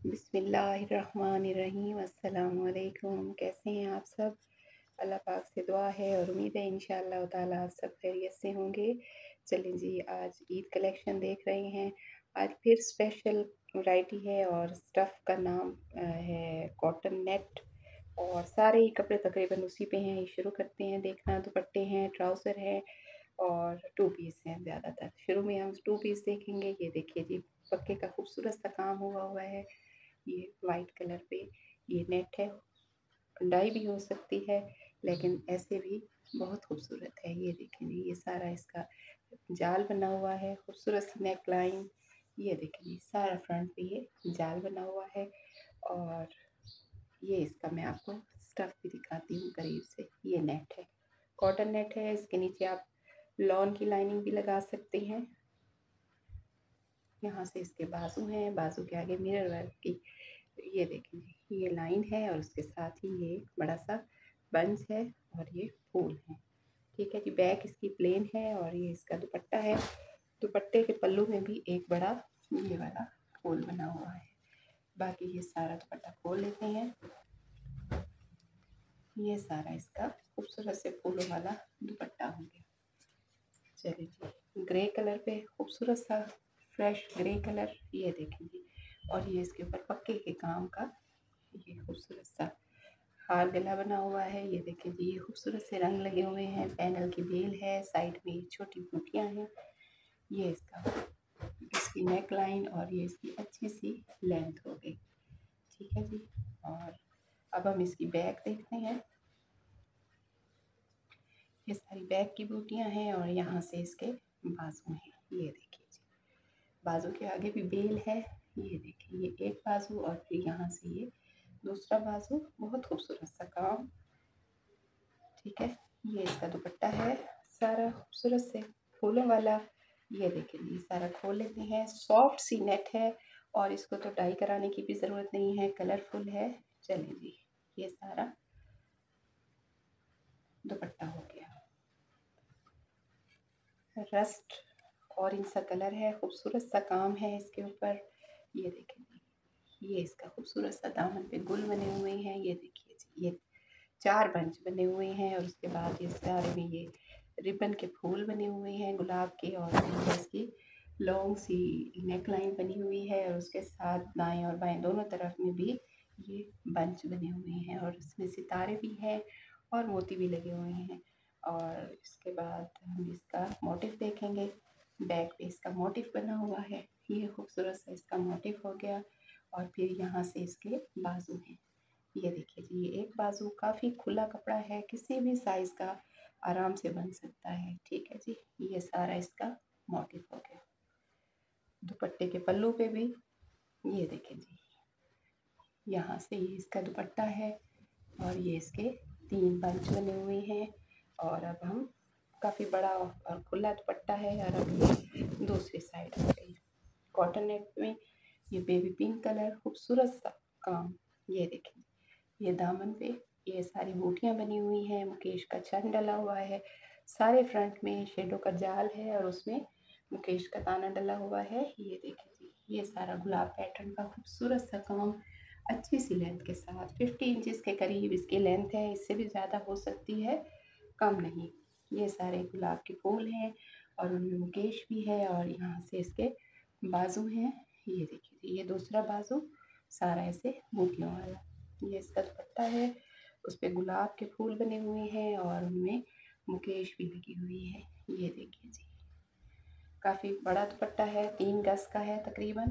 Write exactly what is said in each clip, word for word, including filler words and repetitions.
बिस्मिल्लाहिर्रहमानिर्रहीम। अस्सलाम वालेकुम। कैसे हैं आप सब? अल्लाह पाक से दुआ है और उम्मीद है इंशाअल्लाह ताला आप सब खैरियत से होंगे। चलें जी, आज ईद कलेक्शन देख रहे हैं। आज फिर स्पेशल वैरायटी है और स्टफ़ का नाम अ, है कॉटन नेट और सारे ही कपड़े तकरीबन उसी पे हैं। ये शुरू करते हैं देखना। दुपट्टे हैं, ट्राउज़र है और टू पीस हैं ज़्यादातर। शुरू में हम टू पीस देखेंगे। ये देखिए जी, पक्के का खूबसूरत सा काम हुआ हुआ है। ये वाइट कलर पे ये नेट है, डाई भी हो सकती है लेकिन ऐसे भी बहुत खूबसूरत है। ये देखें जी, ये सारा इसका जाल बना हुआ है, खूबसूरत सी नेक लाइन। ये देखें जी, सारा फ्रंट पे ये जाल बना हुआ है और ये इसका मैं आपको स्टफ़ भी दिखाती हूँ करीब से। ये नेट है, कॉटन नेट है। इसके नीचे आप लॉन की लाइनिंग भी लगा सकते हैं। यहाँ से इसके बाजू हैं, बाजू के आगे मिरर वर्क की ये देखें जी, ये लाइन है और उसके साथ ही ये बड़ा सा बंच है और ये फूल है। ठीक है जी, बैक इसकी प्लेन है और ये इसका दुपट्टा है। दुपट्टे के पल्लू में भी एक बड़ा ये वाला फूल बना हुआ है। बाकी ये सारा दुपट्टा खोल लेते हैं। ये सारा इसका खूबसूरत से फूलों वाला दुपट्टा हो गया। चलिए जी, ग्रे कलर पे खूबसूरत सा फ्रेश ग्रे कलर, ये देखें जी। और ये इसके ऊपर पक्के के काम का ये खूबसूरत सा हार गला बना हुआ है। ये देखें जी, ये खूबसूरत से रंग लगे हुए हैं, पैनल की बेल है, साइड में छोटी बूटियाँ हैं। ये इसका इसकी नेक लाइन और ये इसकी अच्छी सी लेंथ हो गई। ठीक है जी, और अब हम इसकी बैक देखते हैं। ये सारी बैक की बूटियाँ हैं और यहाँ से इसके बाजू हैं। ये देखिए जी, बाजू के आगे भी बेल है। ये देखिए, ये एक बाजू और फिर यहाँ से ये दूसरा बाजू। बहुत खूबसूरत सा काम। ठीक है, ये इसका दुपट्टा है, सारा खूबसूरत से फूलों वाला। ये देखिए जी, सारा खोल लेते हैं। सॉफ्ट सी नेट है और इसको तो डाई कराने की भी ज़रूरत नहीं है, कलरफुल है। चलिए जी, ये सारा दुपट्टा हो गया। रस्ट ऑरेंज सा कलर है, खूबसूरत सा काम है इसके ऊपर। ये देखिए जी, ये इसका खूबसूरत सा दामन पे गुल बने हुए हैं। ये देखिए जी, ये चार बंच बने हुए हैं और उसके बाद ये सारे में ये रिबन के फूल बने हुए हैं गुलाब के और इसकी लॉन्ग सी नेक लाइन बनी हुई है और उसके साथ दाएं और बाएं दोनों तरफ में भी ये बंच बने हुए हैं और इसमें सितारे भी हैं और मोती भी लगे हुए हैं। और इसके बाद हम इसका मोटिफ देखेंगे। बैक पे इसका मोटिफ बना हुआ है, ये खूबसूरत सा इसका मोटिफ हो गया। और फिर यहाँ से इसके बाजू हैं। ये देखिए जी, ये एक बाजू काफ़ी खुला कपड़ा है, किसी भी साइज़ का आराम से बन सकता है। ठीक है जी, ये सारा इसका मोटिफ हो गया। दुपट्टे के पल्लू पे भी ये देखें जी, यहाँ से ये इसका दुपट्टा है और ये इसके तीन बंच बने हुए हैं। और अब हम काफ़ी बड़ा और खुला दुपट्टा है और अब ये दूसरी साइड हो गई। कॉटन नेट में ये बेबी पिंक कलर, खूबसूरत सा काम। ये देखें, ये दामन पे ये सारी बूटियाँ बनी हुई हैं, मुकेश का छन डला हुआ है। सारे फ्रंट में शेडो का जाल है और उसमें मुकेश का ताना डला हुआ है। ये देखिए जी, ये सारा गुलाब पैटर्न का खूबसूरत सा काम अच्छी सी लेंथ के साथ फिफ्टी इंचेस के करीब इसकी लेंथ है, इससे भी ज़्यादा हो सकती है, कम नहीं। ये सारे गुलाब के फूल हैं और उनमें मुकेश भी है और यहाँ से इसके बाजू हैं। ये देखिए जी, ये दूसरा बाजू सारा ऐसे बूटियों वाला। ये इसका दुपट्टा है, उस पे गुलाब के फूल बने हुए हैं और उनमें मुकेश भी लगी हुई है। ये देखिए जी, काफ़ी बड़ा दुपट्टा है, तीन गज का है तकरीबन।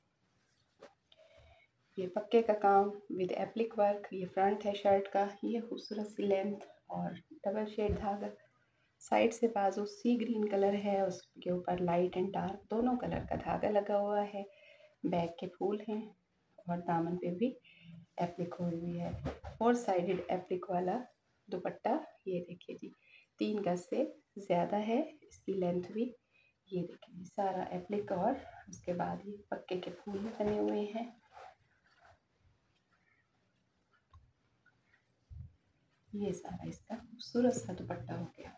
ये पक्के का काम विद एप्लिक वर्क। ये फ्रंट है शर्ट का, ये खूबसूरत सी लेंथ और डबल शेड धागा। साइड से बाजू सी ग्रीन कलर है, उसके ऊपर लाइट एंड डार्क दोनों कलर का धागा लगा हुआ है। बैक के फूल हैं और दामन पे भी एप्लिक हुई हुई है, फोर साइडेड एप्लिक वाला दुपट्टा। ये देखिए जी, तीन गज से ज़्यादा है इसकी लेंथ भी। ये देखिए सारा एप्लिक और उसके बाद ये पक्के के फूल भी बने हुए हैं। ये सारा इसका खूबसूरत सा दुपट्टा हो गया।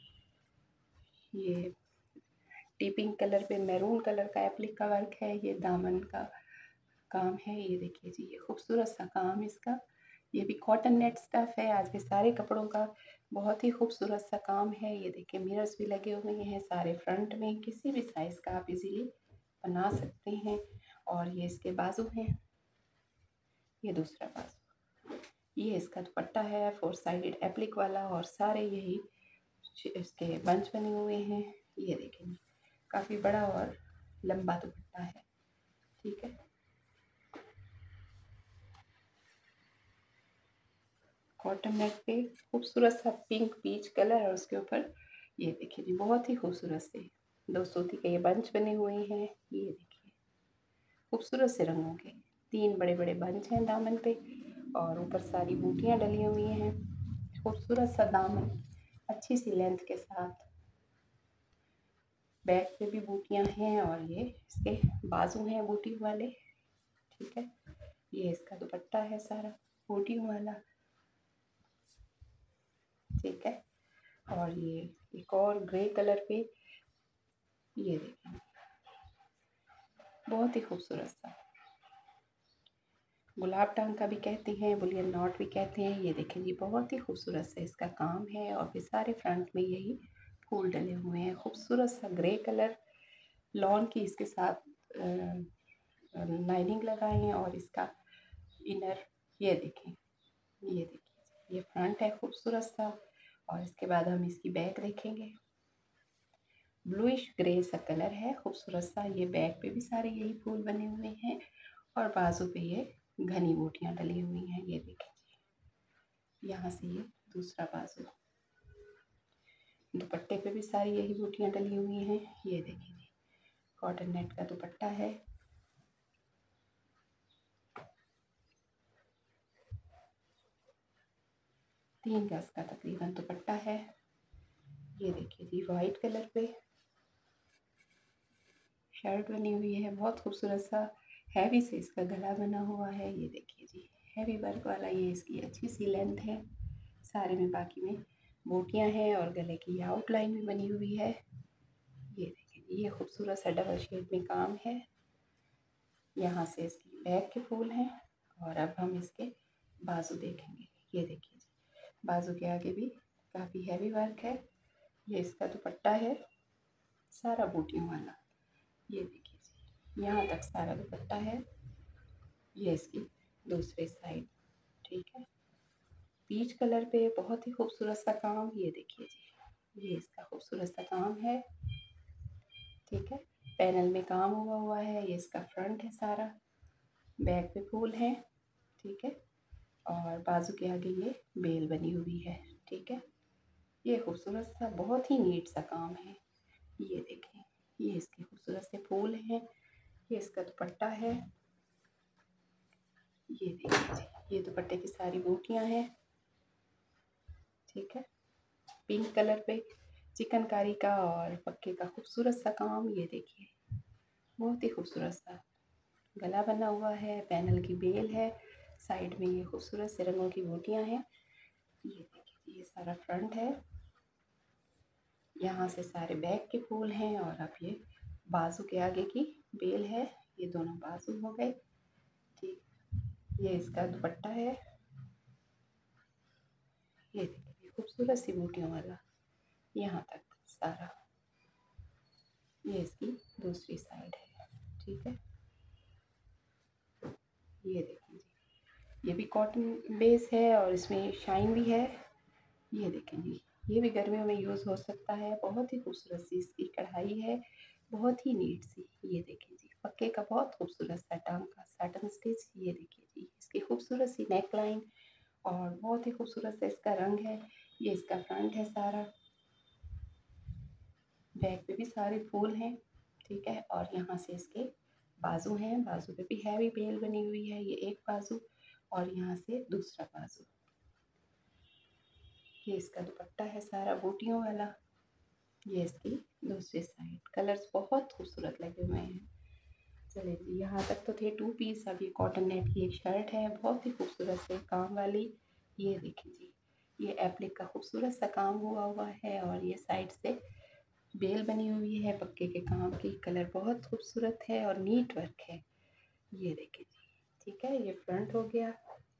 ये टी पिंक कलर पे मैरून कलर का एप्लिक का वर्क है। ये दामन का काम है। ये देखिए जी, ये खूबसूरत सा काम इसका। ये भी कॉटन नेट स्टफ है। आज के सारे कपड़ों का बहुत ही खूबसूरत सा काम है। ये देखिए मिरर्स भी लगे हुए हैं सारे फ्रंट में। किसी भी साइज़ का आप इजीली बना सकते हैं। और ये इसके बाजू हैं, ये दूसरा बाजू। ये इसका दुपट्टा है फोर साइडेड एप्लिक वाला, और सारे यही इसके बंच बने हुए हैं। ये देखेंगे काफ़ी बड़ा और लंबा दुपट्टा है। ठीक है, कॉटन नेट पे खूबसूरत सा पिंक पीच कलर, और उसके ऊपर ये देखिए जी बहुत ही खूबसूरत से दो सूती के ये बंच बने हुए हैं। ये देखिए खूबसूरत से रंगों के तीन बड़े बड़े बंच हैं दामन पे, और ऊपर सारी बूटियां डली हुई हैं। खूबसूरत सा दामन अच्छी सी लेंथ के साथ। बैक पे भी बूटियां हैं, और ये इसके बाजू हैं बूटी वाले। ठीक है, ये इसका दुपट्टा है सारा बूटियों वाला। ठीक है, और ये एक और ग्रे कलर पे, ये देखें बहुत ही खूबसूरत सा गुलाब टांग का भी कहते हैं, बुलियन नॉट भी कहते हैं। ये देखें जी बहुत ही खूबसूरत सा इसका काम है, और फिर सारे फ्रंट में यही फूल डले हुए हैं। खूबसूरत सा ग्रे कलर लॉन की इसके साथ लाइनिंग लगाई है, और इसका इनर ये देखें, ये देखिए ये फ्रंट है खूबसूरत सा। और इसके बाद हम इसकी बैक देखेंगे। ब्लूइश ग्रे सा कलर है खूबसूरत सा। ये बैक पे भी सारे यही फूल बने हुए हैं, और बाजू पे ये घनी बूटियां डली हुई हैं। ये देखिए यहाँ से ये दूसरा बाजू, दुपट्टे पे भी सारी यही बूटियां डली हुई हैं। ये देखिए कॉटन नेट का दुपट्टा है। तीन गज का तकरीबन दुपट्टा है। ये देखिए जी वाइट कलर पे शर्ट बनी हुई है, बहुत खूबसूरत सा हैवी से इसका गला बना हुआ है। ये देखिए जी हैवी वर्क वाला, ये इसकी अच्छी सी लेंथ है। सारे में बाकी में बूटियां हैं, और गले की आउटलाइन भी बनी हुई है। ये देखिए ये खूबसूरत सा डबल शेड में काम है। यहाँ से इसकी बैक के फूल हैं, और अब हम इसके बाजू देखेंगे। ये देखिए जी बाजू के आगे भी काफ़ी हैवी वर्क है। ये इसका दुपट्टा है सारा बूटियों वाला। ये देखिए जी यहाँ तक सारा दुपट्टा है। ये इसकी दूसरी साइड। ठीक है, पीच कलर पे बहुत ही खूबसूरत सा काम। ये देखिए जी ये इसका खूबसूरत सा काम है। ठीक है, पैनल में काम हुआ हुआ है। ये इसका फ्रंट है सारा, बैक पे फूल है। ठीक है, और बाजू के आगे ये बेल बनी हुई है। ठीक है, ये खूबसूरत सा बहुत ही नीट सा काम है। ये देखें ये इसके खूबसूरत से फूल हैं। ये इसका दुपट्टा है। ये देखिए ये दुपट्टे की सारी बूटियां हैं। ठीक है, पिंक कलर पे चिकनकारी का और पक्के का खूबसूरत सा काम। ये देखिए बहुत ही खूबसूरत सा गला बना हुआ है, पैनल की बेल है, साइड में ये खूबसूरत से रंगों की बूटियां हैं। ये देखिए ये सारा फ्रंट है। यहाँ से सारे बैक के फूल हैं, और अब ये बाजू के आगे की बेल है। ये दोनों बाजू हो गए। ठीक, ये इसका दुपट्टा है। ये देखिए खूबसूरत सी बूटियों वाला यहाँ तक सारा। ये इसकी दूसरी साइड है। ठीक है, ये देखिए जी ये भी कॉटन बेस है, और इसमें शाइन भी है। ये देखें जी ये भी गर्मियों में यूज़ हो सकता है। बहुत ही खूबसूरत सी इसकी कढ़ाई है, बहुत ही नीट सी। ये देखें जी पक्के का बहुत खूबसूरत सा टांग का साटन स्टिच। ये देखिए जी इसकी खूबसूरत सी नेक लाइन, और बहुत ही खूबसूरत सा इसका रंग है। ये इसका फ्रंट है सारा, बैक पे भी सारे फूल हैं। ठीक है, और यहाँ से इसके बाजू हैं। बाजू पे भी हैवी बेल बनी हुई है। ये एक बाजू, और यहाँ से दूसरा बाजू। ये इसका दुपट्टा है सारा बूटियों वाला। ये इसकी दूसरी साइड। कलर्स बहुत खूबसूरत लगे हुए हैं। चलिए जी यहाँ तक तो थे टू पीस। अब ये कॉटन नेट की एक शर्ट है बहुत ही खूबसूरत से काम वाली। ये देखिए जी ये एप्लिक का खूबसूरत सा काम हुआ हुआ है, और ये साइड से बेल बनी हुई है पक्के के काम की। कलर बहुत खूबसूरत है और नीट वर्क है। ये देखिए जी ठीक है, ये फ्रंट हो गया।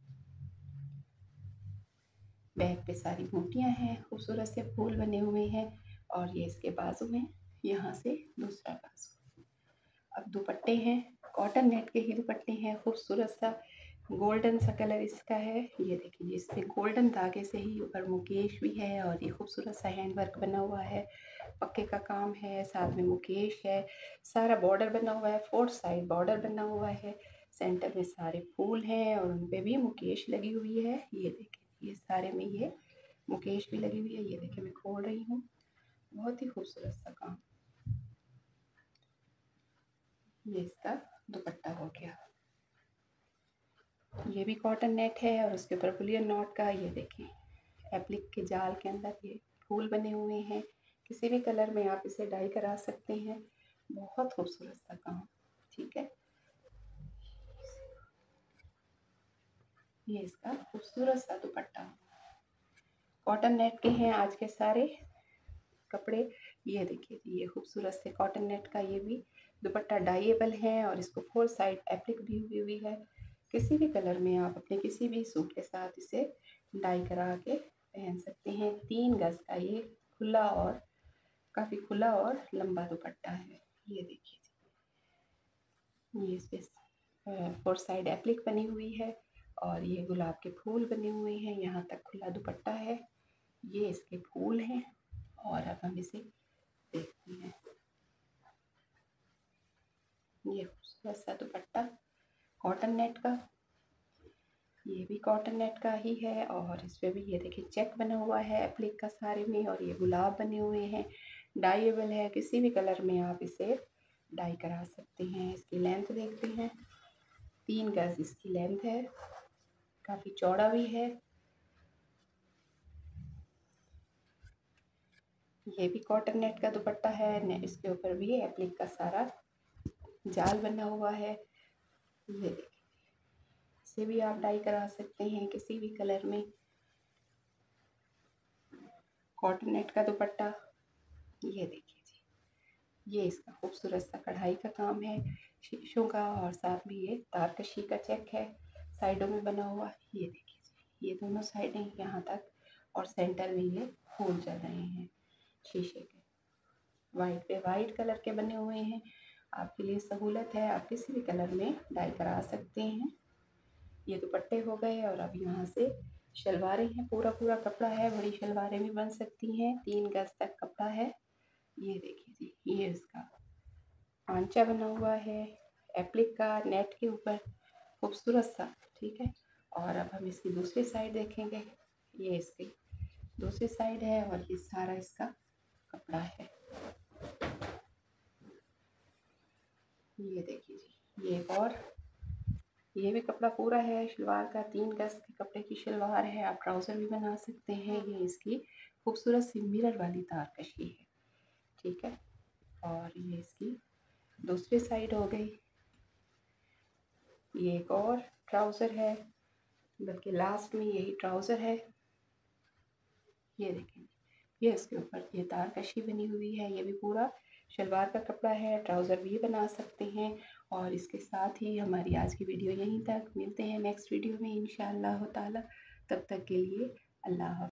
बैक पे सारी बूटियां हैं, खूबसूरत से फूल बने हुए हैं और ये इसके बाजू में, यहाँ से दूसरा बाजू। अब दुपट्टे हैं, कॉटन नेट के ही दुपट्टे हैं, खूबसूरत सा गोल्डन सा कलर इसका है। ये देखिए, इस पे गोल्डन धागे से ही ऊपर मुकेश भी है और ये खूबसूरत सा हैंड वर्क बना हुआ है, पक्के का काम है, साथ में मुकेश है, सारा बॉर्डर बना हुआ है, फोर्थ साइड बॉर्डर बना हुआ है, सेंटर में सारे फूल हैं और उन पे भी मुकेश लगी हुई है। ये देखिए, ये सारे में ये मुकेश भी लगी हुई है। ये देखिए, मैं खोल रही हूँ, बहुत ही खूबसूरत सा काम। ये इसका दुपट्टा हो गया। ये भी कॉटन नेट है और उसके ऊपर बुलियन नॉट का, ये देखिए, एप्लिक के जाल के अंदर ये फूल बने हुए हैं। किसी भी कलर में आप इसे डाई करा सकते हैं, बहुत खूबसूरत सा काम। ठीक है, ये इसका खूबसूरत सा दुपट्टा। कॉटन नेट के हैं आज के सारे कपड़े। ये देखिए, ये खूबसूरत से कॉटन नेट का ये भी दुपट्टा डाइएबल है और इसको फोर साइड एप्लिक भी हुई हुई है। किसी भी कलर में आप अपने किसी भी सूट के साथ इसे डाई करा के पहन सकते हैं। तीन गज का ये खुला और काफ़ी खुला और लंबा दुपट्टा है। ये देखिए, ये इस पे फोर साइड एप्लिक बनी हुई है और ये गुलाब के फूल बने हुए हैं, यहाँ तक खुला दुपट्टा है। ये इसके फूल हैं और अब हम इसे देखते हैं। ये खूबसूरत सा दुपट्टा कॉटन नेट का, ये भी कॉटन नेट का ही है और इस पे भी ये देखिए चेक बना हुआ है एप्लिक का सारे में और ये गुलाब बने हुए हैं। डाइएबल है, किसी भी कलर में आप इसे डाई करा सकते हैं। इसकी लेंथ देखते हैं, तीन गज इसकी लेंथ है, काफ़ी चौड़ा भी है। ये भी कॉटन नेट का दुपट्टा है, इसके ऊपर भी एप्लिक का सारा जाल बना हुआ है। ये देखिए, इसे भी आप डाई करा सकते हैं किसी भी कलर में। कॉटन नेट का दुपट्टा, ये देखिए जी, ये इसका खूबसूरत सा कढ़ाई का काम है, शीशों का, और साथ में ये तारकशी का चेक है साइडों में बना हुआ। ये देखिए जी, ये दोनों साइडें यहाँ तक और सेंटर में ये फूल चल रहे हैं शीशे के, वाइट पे वाइट कलर के बने हुए हैं। आपके लिए सहूलत है, आप किसी भी कलर में डाई करा सकते हैं। ये दुपट्टे हो गए और अब यहाँ से शलवारें हैं, पूरा पूरा कपड़ा है, बड़ी शलवारें भी बन सकती हैं, तीन गज तक कपड़ा है। ये देखिए जी, ये इसका आंचा बना हुआ है एप्लिक का नेट के ऊपर, खूबसूरत सा। ठीक है, और अब हम इसकी दूसरी साइड देखेंगे। ये इसकी दूसरी साइड है और ये सारा इसका कपड़ा है। ये देखिए जी, ये और ये भी कपड़ा पूरा है शलवार का, तीन गज के कपड़े की शलवार है, आप ट्राउज़र भी बना सकते हैं। ये इसकी खूबसूरत सी मिरर वाली तारकशी है। ठीक है, और ये इसकी दूसरी साइड हो गई। ये एक और ट्राउज़र है, बल्कि लास्ट में यही ट्राउज़र है। ये देखें, ये इसके ऊपर ये तारकशी बनी हुई है, ये भी पूरा शलवार का कपड़ा है, ट्राउज़र भी बना सकते हैं। और इसके साथ ही हमारी आज की वीडियो यहीं तक, मिलते हैं नेक्स्ट वीडियो में इंशाअल्लाह ताला। तब तक के लिए अल्लाह हाफ़िज़।